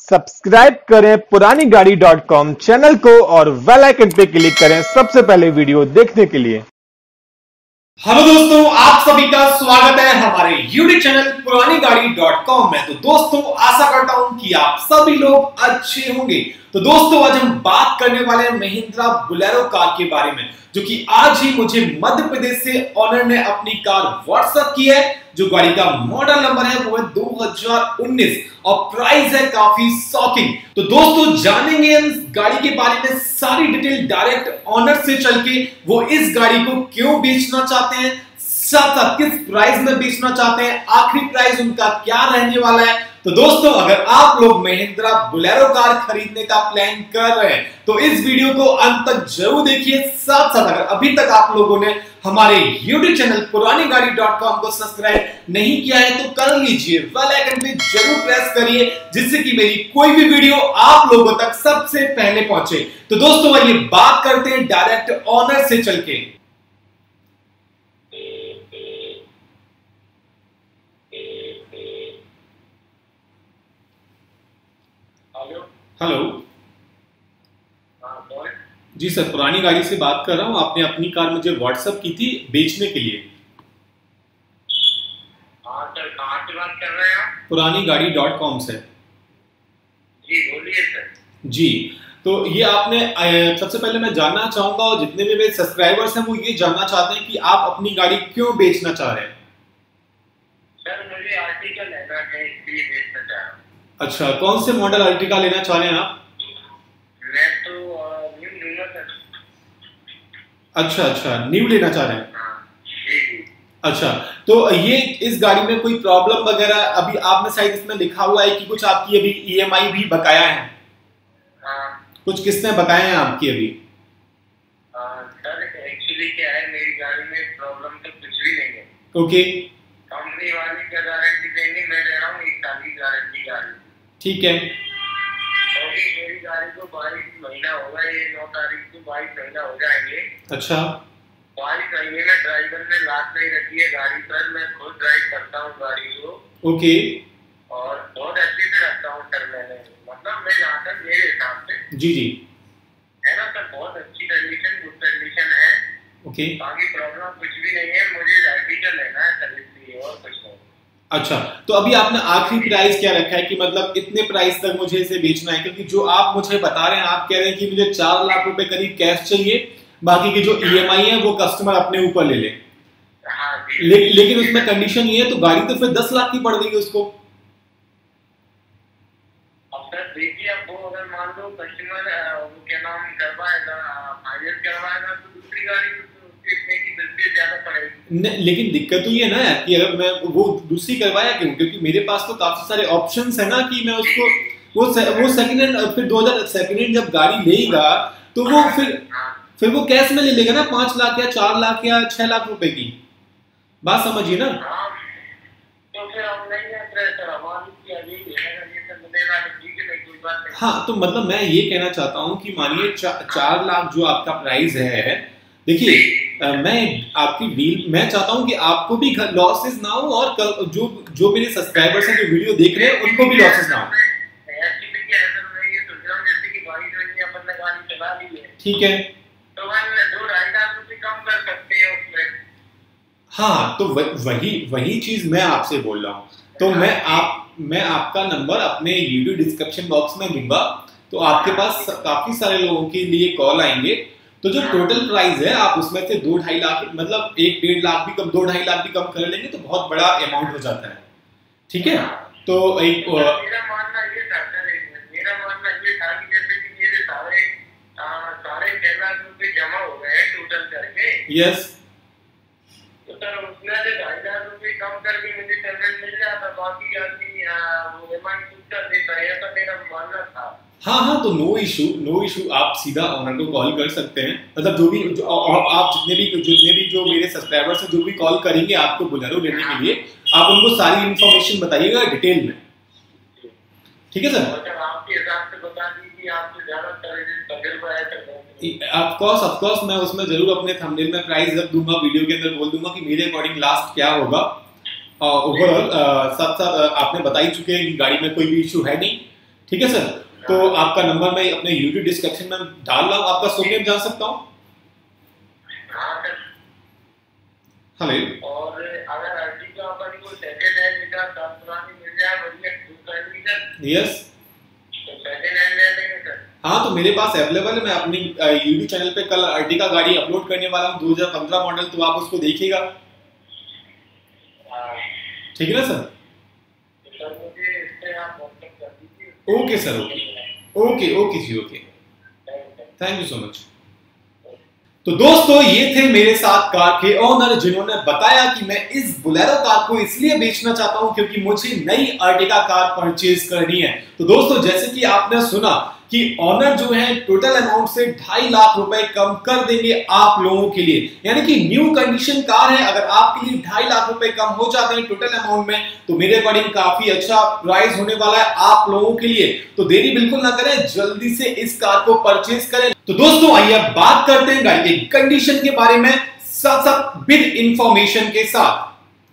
Subscribe करें पुरानी गाड़ी .com चैनल को और बेल आइकन पे क्लिक करें सबसे पहले वीडियो देखने के लिए। हेलो दोस्तों, आप सभी का स्वागत है हमारे YouTube चैनल पुरानी गाड़ी .com में। तो दोस्तों, आशा करता हूं कि आप सभी लोग अच्छे होंगे। तो दोस्तों, आज हम बात करने वाले हैं महिंद्रा बोलेरो कार के बारे में, जो कि आज ही मुझे मध्य प्रदेश से ऑनर ने अपनी कार व्हाट्सएप की है। जो गाड़ी का मॉडल नंबर है वो है 2019 और प्राइस है काफी शॉकिंग। तो दोस्तों, जानेंगे हम गाड़ी के बारे में सारी डिटेल डायरेक्ट ऑनर से चल के, वो इस गाड़ी को क्यों बेचना चाहते हैं, साथ साथ किस प्राइस में बेचना चाहते हैं, आखिरी प्राइस उनका क्या रहने वाला है। तो दोस्तों, अगर आप लोग महिंद्रा बोलेरो कार खरीदने का प्लान कर रहे हैं तो इस वीडियो को अंत तक जरूर देखिए। साथ साथ अगर अभी तक आप लोगों ने हमारे YouTube चैनल पुरानी गाड़ी .com को सब्सक्राइब नहीं किया है तो कर लीजिए, बेल आइकन पे जरूर प्रेस करिए, जिससे कि मेरी कोई भी वीडियो आप लोगों तक सबसे पहले पहुंचे। तो दोस्तों, आइए बात करते हैं डायरेक्ट ऑनर से चल के। हेलो जी सर, पुरानी गाड़ी से बात कर रहा हूँ। आपने अपनी कार मुझे व्हाट्सएप की थी बेचने के लिए। हाँ सर, कहाँ से बात कर रहे हैं आप? पुरानी गाड़ी .com से। जी बोलिए सर। जी, तो ये आपने सबसे पहले मैं जानना चाहूंगा, और जितने भी मेरे सब्सक्राइबर्स हैं वो ये जानना चाहते हैं कि आप अपनी गाड़ी क्यों बेचना चाह रहे हैं। सर, मुझे आर्टिकल लेना है, इसलिए बेचना चाह रहा हूँ। अच्छा, कौन से मॉडल अर्टिगा लेना चाह रहे हैं आप? मैं तो न्यू लूंगा सर। अच्छा, न्यू लेना चाह रहे हैं। हाँ, जी। अच्छा, तो ये इस गाड़ी में कोई प्रॉब्लम वगैरह अभी आपने शायद इसमें लिखा हुआ है कि कुछ आपकी अभी EMI भी बकाया है? हाँ कुछ किसने बकाया है आपकी अभी? सर, एक्चुअली क्या है, मेरी गाड़ी में प्रॉब्लम तो कुछ भी नहीं है। ओके, कंपनी वाली क्या गारंटी देंगे, मैं दे रहा हूँ 1 साल की गारंटी गाड़ी। ठीक है। अभी मेरी गाड़ी को 22 महीना होगा, ये 9 तारीख को 22 महीना हो जाएंगे। अच्छा, 22 महीने में ड्राइवर ने लात नहीं रखी है गाड़ी पर। मैं खुद ड्राइव करता हूँ गाड़ी को। ओके, और बहुत अच्छे से रखता हूँ सर। मैंने मतलब मैं जहाँ तक मेरे हिसाब से जी है ना सर, बहुत अच्छी कंडीशन, गुड कंडीशन है। ओके। बाकी प्रॉब्लम कुछ भी नहीं है। मुझे आर्टिकल लेना है सर, इसलिए, और कुछ नहीं। अच्छा, तो अभी आपने आखिरी प्राइस क्या रखा है कि मतलब इतने प्राइस तक मुझे इसे बेचना है? क्योंकि जो आप मुझे बता रहे हैं, आप कह रहे हैं कि मुझे 4 लाख रुपए करीब कैश चाहिए, बाकी की जो EMI है वो कस्टमर अपने ऊपर ले ले। हाँ जी। लेकिन उसमें कंडीशन ये है, तो गाड़ी तो फिर 10 लाख की पड़ गई उसको। अब सर देखिए, अब वो अगर मान लो कस्टमर वो क्या नाम करवाएगा, फाइनेंस करवाएगा, तो दूसरी गाड़ी इतने की बिल्कुल ज्यादा पड़ेगी। लेकिन दिक्कत तो ये ना है कि अगर मैं वो दूसरी करवाया क्यों? क्योंकि मेरे पास तो काफी सारे ऑप्शंस है ना कि मैं उसको वो सेकंड हैंड, फिर 2000 सेकंड हैंड जब गाड़ी लेगा तो वो फिर वो कैश में ले लेगा ना, 5 लाख या 4 लाख या 6 लाख रुपए की। बात समझिए ना। तो फिर हम नहीं है सर, हमारी अभी ये सब मिलेगा तो ठीक है, कोई बात नहीं। हाँ, तो मतलब मैं ये कहना चाहता हूँ कि मानिए 4 लाख जो आपका प्राइस है, देखिए मैं आपकी डील, मैं चाहता हूँ कि आपको भी लॉसेस ना हो और जो मेरे सब्सक्राइबर्स हैं जो वीडियो देख रहे हैं उनको भी लॉसेस ना हो। ठीक है, तो 2-2.5 लाख रुपए कम कर सकते हैं उसमें। हाँ, तो वही चीज मैं आपसे बोल रहा हूँ। तो मैं आपका नंबर अपने YouTube डिस्क्रिप्शन बॉक्स में दूंगा, तो आपके पास काफी सारे लोगों के लिए कॉल आएंगे। तो जो टोटल प्राइस है, आप उसमें से 2-2.5 लाख, मतलब 1-1.5 लाख भी कम, 2-2.5 लाख भी कम कर लेंगे तो बहुत बड़ा अमाउंट हो जाता है। ठीक है, तो एक मेरा मानना ये था कि जैसे कि मेरे सारे 6 लाख रुपए जमा हो गए हैं टोटल करके। यस, तो सर उसमें से 2.5 लाख रुपए कम करके मुझे पेमेंट मिल जाता, बाकी आदमी वो EMI कर देता है, ऐसा मेरा मानना था। हाँ, तो नो इशू, आप सीधा ऑनर को कॉल कर सकते हैं। मतलब जो भी आप जितने भी जो मेरे सब्सक्राइबर्स हैं जो भी कॉल करेंगे आपको बोलेरो लेने के लिए, आप उनको सारी इन्फॉर्मेशन बताइएगा डिटेल में। ठीक है सर? आपके हिसाब से बता दीजिए, आपसे ज्यादा तजुर्बा है सर। ऑफ कोर्स मैं उसमें जरूर अपने थंबनेल में प्राइस रख दूंगा, वीडियो के अंदर बोल दूंगा कि मेरे अकॉर्डिंग लास्ट क्या होगा। ओवरऑल साथ आपने बता ही चुके हैं कि गाड़ी में कोई भी इशू है नहीं। ठीक है सर, तो आपका नंबर मैं अपने यूट्यूब डिस्क्रिप्शन में डाल रहा हूँ, आपका शुभ नेम जान सकता हूँ? हेलो। और अगर अर्टिगा अपन को सेकंड हैंड का पुरानी मिल जाए बढ़िया 2 यस, तो सेकंड हैंड ले लेंगे सर। हाँ, तो मेरे पास अवेलेबल है, मैं अपनी यूट्यूब चैनल पे कल अर्टिगा गाड़ी अपलोड करने वाला हूँ 2015 मॉडल, तो आप उसको देखिएगा। ठीक है ना सर? सर मुझे इस पे आप कांटेक्ट कर दीजिए। ओके सर, ओके ओके जी, okay, thank you so much. तो दोस्तों ये थे मेरे साथ कार के ओनर जिन्होंने बताया कि मैं इस बोलेरो कार को इसलिए बेचना चाहता हूं क्योंकि मुझे नई अर्टिगा कार परचेज करनी है। तो दोस्तों जैसे कि आपने सुना कि ओनर जो है टोटल अमाउंट से 2.5 लाख रुपए कम कर देंगे आप लोगों के लिए, यानी कि न्यू कंडीशन कार है। अगर आपके लिए 2.5 लाख रुपए कम हो जाते हैं टोटल अमाउंट में, तो मेरे अकॉर्डिंग काफी अच्छा प्राइस होने वाला है आप लोगों के लिए। तो देरी बिल्कुल ना करें, जल्दी से इस कार को परचेज करें। तो दोस्तों आइए अब बात करते हैं गाड़ी के कंडीशन के बारे में, साथ साथ बिड इंफॉर्मेशन के साथ।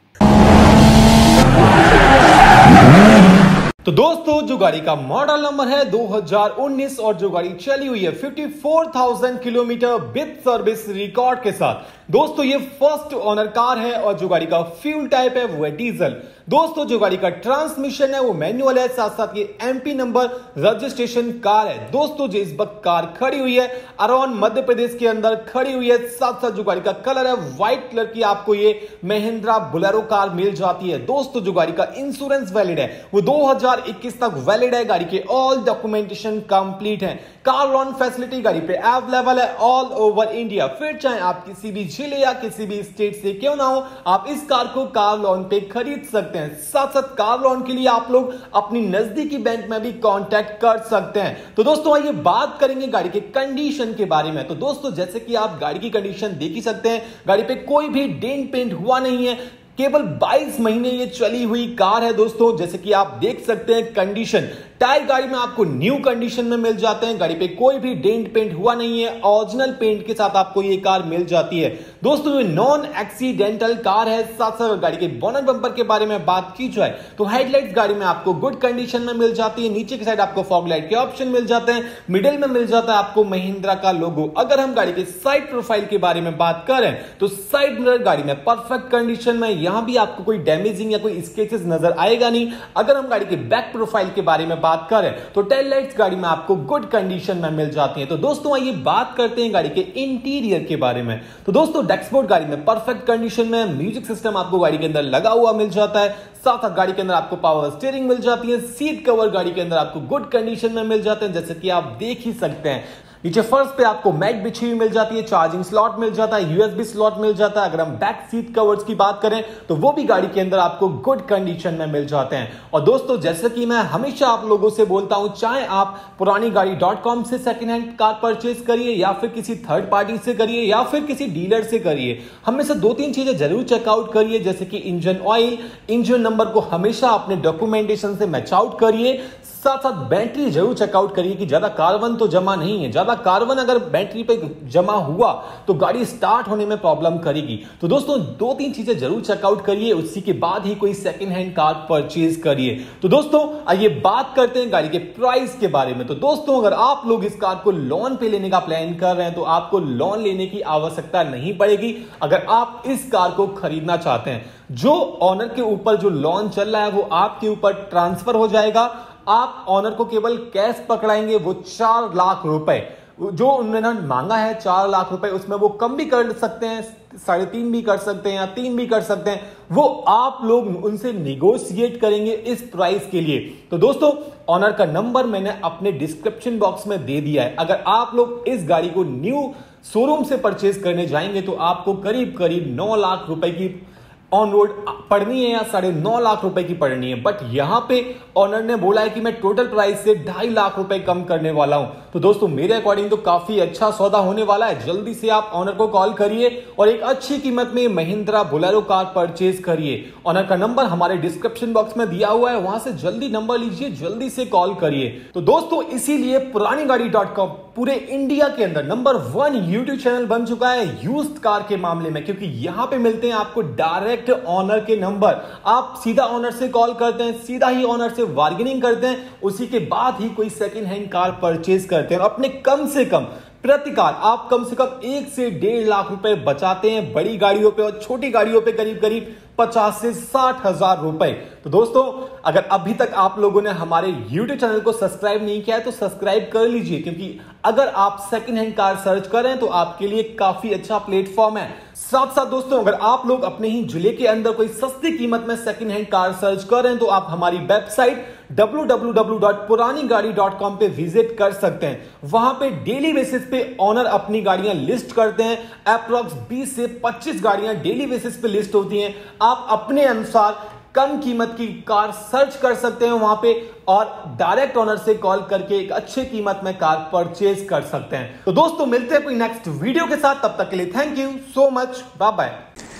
तो दोस्तों जो गाड़ी का मॉडल नंबर है 2019 और जो गाड़ी चली हुई है 54,000 किलोमीटर विद सर्विस रिकॉर्ड के साथ, दोस्तों ये फर्स्ट ओनर कार है और जो गाड़ी का फ्यूल टाइप है वो है डीजल। दोस्तों जो गाड़ी का ट्रांसमिशन है वो मैनुअल है, साथ साथ ये एमपी नंबर रजिस्ट्रेशन कार है। दोस्तों जो इस वक्त कार खड़ी हुई है अराउंड मध्य प्रदेश के अंदर खड़ी हुई है। साथ साथ जो गाड़ी का कलर है व्हाइट कलर की आपको ये महिंद्रा बोलेरो कार मिल जाती है। दोस्तों जो गाड़ी का इंश्योरेंस वैलिड है वो 2021 तक वैलिड है। गाड़ी के ऑल डॉक्यूमेंटेशन कंप्लीट है। कार लोन फैसिलिटी गाड़ी पे अवेलेबल है ऑल ओवर इंडिया। फिर चाहे आप किसी भी जिले या किसी भी स्टेट से क्यों ना हो, आप इस कार को कार लोन पे खरीद सकते हैं। साथ साथ कार लोन के लिए आप लोग अपनी नजदीकी बैंक में भी कांटेक्ट कर सकते हैं। तो दोस्तों आइए बात करेंगे गाड़ी के कंडीशन के बारे में। तो दोस्तों जैसे कि आप गाड़ी की कंडीशन देख ही सकते हैं, गाड़ी पे कोई भी डेंट पेंट हुआ नहीं है, केवल 22 महीने ये चली हुई कार है। दोस्तों जैसे कि आप देख सकते हैं कंडीशन, टायर गाड़ी में आपको न्यू कंडीशन में मिल जाते हैं। गाड़ी पे कोई भी डेंट पेंट हुआ नहीं है, ओरिजिनल पेंट के साथ आपको ये कार मिल जाती है। दोस्तों ये नॉन एक्सीडेंटल कार है। साथ साथ गाड़ी के बोनट बम्पर के बारे में बात की जाए तो हेडलाइट्स गाड़ी में आपको गुड कंडीशन में मिल जाती है। नीचे की साइड आपको फॉग लाइट के ऑप्शन मिल जाते हैं। मिडिल में मिल जाता है आपको महिंद्रा का लोगो। अगर हम गाड़ी के साइड प्रोफाइल के बारे में बात करें तो साइड मिरर गाड़ी में परफेक्ट कंडीशन में, यहां भी आपको कोई डैमेजिंग या कोई स्केचेस नजर आएगा नहीं। अगर हम गाड़ी के बैक प्रोफाइल के बारे में बात करें तो टेल लाइट्स गाड़ी में आपको गुड कंडीशन में मिल जाती हैं। तो दोस्तों आइए बात करते हैं गाड़ी के इंटीरियर के बारे में। तो दोस्तों डैशबोर्ड गाड़ी में परफेक्ट कंडीशन में, म्यूजिक सिस्टम आपको गाड़ी के अंदर लगा हुआ मिल जाता है। साथ साथ गाड़ी के अंदर आपको पावर स्टीयरिंग मिल जाती है। सीट कवर गाड़ी के अंदर आपको गुड कंडीशन में मिल जाते हैं, जैसे कि आप देख ही सकते हैं। नीचे फर्श पे आपको मैट बिछी हुई मिल जाती है, चार्जिंग स्लॉट मिल जाता है, यूएसबी स्लॉट मिल जाता है। अगर हम बैक सीट कवर्स की बात करें तो वो भी गाड़ी के अंदर आपको गुड कंडीशन में मिल जाते हैं। और दोस्तों जैसे कि मैं हमेशा आप लोगों से बोलता हूं, चाहे आप पुरानी गाड़ी.com से सेकंड हैंड कार परचेज करिए या फिर किसी थर्ड पार्टी से करिए या फिर किसी डीलर से करिए, हमेशा 2-3 चीजें जरूर चेकआउट करिए, जैसे कि इंजन ऑयल, इंजन नंबर को हमेशा अपने डॉक्यूमेंटेशन से मैच आउट करिए। साथ साथ बैटरी जरूर चेकआउट करिए कि ज्यादा कार्बन तो जमा नहीं है। ज्यादा कार्बन अगर बैटरी पे जमा हुआ तो गाड़ी स्टार्ट होने में प्रॉब्लम करेगी। तो दोस्तों 2-3 चीजें जरूर चेकआउट करिए, उसी के बाद ही कोई सेकंड हैंड कार परचेज करिए। तो दोस्तों आइए बात करते हैं गाड़ी के प्राइस के बारे में। तो दोस्तों अगर आप लोग इस कार को लोन पे लेने का प्लान कर रहे हैं तो आपको लोन लेने की आवश्यकता नहीं पड़ेगी अगर आप इस कार को खरीदना चाहते हैं। जो ऑनर के ऊपर जो लोन चल रहा है वो आपके ऊपर ट्रांसफर हो जाएगा। आप ऑनर को केवल कैश पकड़ाएंगे, वो 4 लाख रुपए जो उन्होंने मांगा है 4 लाख रुपए, उसमें वो कम भी कर सकते हैं, 3.5 भी कर सकते हैं या 3 भी कर सकते हैं। वो आप लोग उनसे निगोशिएट करेंगे इस प्राइस के लिए। तो दोस्तों ऑनर का नंबर मैंने अपने डिस्क्रिप्शन बॉक्स में दे दिया है। अगर आप लोग इस गाड़ी को न्यू शोरूम से परचेज करने जाएंगे तो आपको करीब करीब 9 लाख रुपए की ऑन रोड पड़नी है या 9.5 लाख रुपए की पड़नी है। बट यहां पे ऑनर ने बोला है कि मैं टोटल प्राइस से 2.5 लाख रुपए कम करने वाला हूं। तो दोस्तों मेरे अकॉर्डिंग तो काफी अच्छा सौदा होने वाला है। जल्दी से आप ऑनर को कॉल करिए और एक अच्छी कीमत में महिंद्रा बोलेरो कार परचेज करिए। ऑनर का नंबर हमारे डिस्क्रिप्शन बॉक्स में दिया हुआ है, वहां से जल्दी नंबर लीजिए, जल्दी से कॉल करिए। तो दोस्तों इसीलिए पुरानी गाड़ी.com पूरे इंडिया के अंदर नंबर 1 यूट्यूब चैनल बन चुका है यूज्ड कार के मामले में, क्योंकि यहां पे मिलते हैं आपको डायरेक्ट ऑनर के नंबर। आप सीधा ऑनर से कॉल करते हैं, सीधा ही ऑनर से बार्गेनिंग करते हैं, उसी के बाद ही कोई सेकंड हैंड कार परचेज करते हैं और अपने कम से कम प्रति कार आप कम से कम 1 से 1.5 लाख रुपए बचाते हैं बड़ी गाड़ियों पे, और छोटी गाड़ियों पे करीब करीब 50 से 60 हजार रुपए। तो दोस्तों, अगर अभी तक आप लोगों ने हमारे YouTube चैनल को सब्सक्राइब नहीं किया है तो सब्सक्राइब कर लीजिए, क्योंकि अगर आप सेकंड हैंड कार सर्च करें तो आपके लिए काफी अच्छा प्लेटफॉर्म है। साथ साथ दोस्तों, अगर आप लोग अपने ही जिले के अंदर कोई सस्ती कीमत में सेकंड हैंड कार सर्च करें तो आप हमारी वेबसाइट www.puranigaadi.com पे विजिट कर सकते हैं। वहां पे डेली बेसिस पे ऑनर अपनी गाड़ियां लिस्ट करते हैं। अप्रॉक्स 20 से 25 गाड़ियां डेली बेसिस पे लिस्ट होती हैं। आप अपने अनुसार कम कीमत की कार सर्च कर सकते हैं वहां पे, और डायरेक्ट ऑनर से कॉल करके एक अच्छे कीमत में कार परचेज कर सकते हैं। तो दोस्तों, मिलते हैं कोई नेक्स्ट वीडियो के साथ, तब तक के लिए thank you so much, bye bye.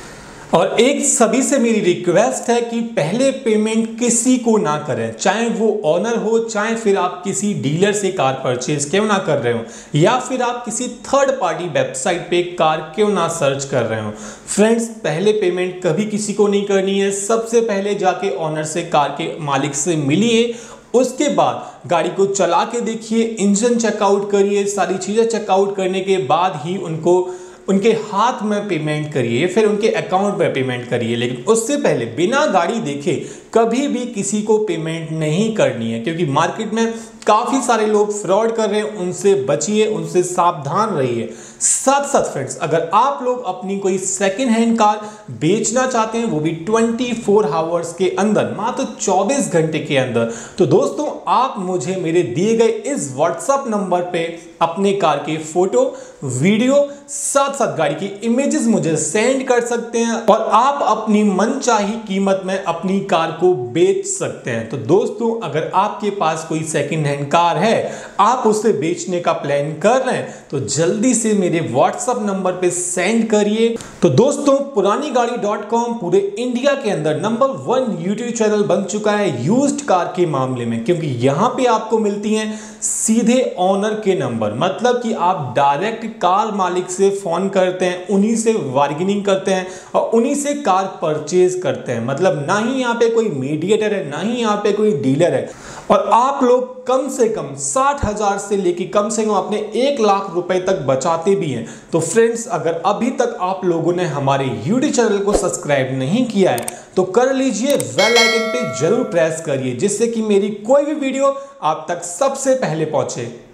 और एक सभी से मेरी रिक्वेस्ट है कि पहले पेमेंट किसी को ना करें, चाहे वो ऑनर हो, चाहे फिर आप किसी डीलर से कार परचेज क्यों ना कर रहे हो, या फिर आप किसी थर्ड पार्टी वेबसाइट पे कार क्यों ना सर्च कर रहे हो। फ्रेंड्स, पहले पेमेंट कभी किसी को नहीं करनी है। सबसे पहले जाके ऑनर से, कार के मालिक से मिलिए, उसके बाद गाड़ी को चला के देखिए, इंजन चेकआउट करिए, सारी चीज़ें चेकआउट करने के बाद ही उनके हाथ में पेमेंट करिए, फिर उनके अकाउंट में पेमेंट करिए। लेकिन उससे पहले बिना गाड़ी देखे कभी भी किसी को पेमेंट नहीं करनी है, क्योंकि मार्केट में काफ़ी सारे लोग फ्रॉड कर रहे हैं। उनसे बचिए, उनसे सावधान रहिए। साथ साथ फ्रेंड्स, अगर आप लोग अपनी कोई सेकेंड हैंड कार बेचना चाहते हैं, वो भी 24 आवर्स के अंदर, मात्र 24 घंटे के अंदर, तो दोस्तों आप मुझे मेरे दिए गए इस व्हाट्सएप नंबर पे अपने कार के फोटो, वीडियो, साथ साथ गाड़ी की इमेजेस मुझे सेंड कर सकते हैं, और आप अपनी मनचाही कीमत में अपनी कार को बेच सकते हैं। तो दोस्तों, अगर आपके पास कोई सेकेंड हैंड कार है, आप उसे बेचने का प्लान कर रहे हैं, तो जल्दी से मेरे व्हाट्सएप नंबर पे सेंड करिए। तो दोस्तों, पुरानीगाड़ी.com पूरे इंडिया के अंदर नंबर 1 यूट्यूब चैनल बन चुका है यूज्ड कार के मामले में, क्योंकि यहां पे आपको मिलती हैं सीधे ऑनर के नंबर। मतलब कि आप डायरेक्ट कार मालिक से फोन करते हैं, उन्हीं से बार्गेनिंग करते हैं और उन्हीं से कार परचेज करते हैं। मतलब ना ही यहाँ पे कोई मीडिएटर है, ना ही यहाँ पे कोई डीलर है, और आप लोग कम से कम 60 हजार से लेके कम से कम अपने 1 लाख रुपए तक बचाते भी हैं। तो फ्रेंड्स, अगर अभी तक आप लोगों ने हमारे यूट्यूब चैनल को सब्सक्राइब नहीं किया है तो कर लीजिए, बेल आइकन पे जरूर प्रेस करिए, जिससे कि मेरी कोई भी वीडियो आप तक सबसे पहले पहुंचे।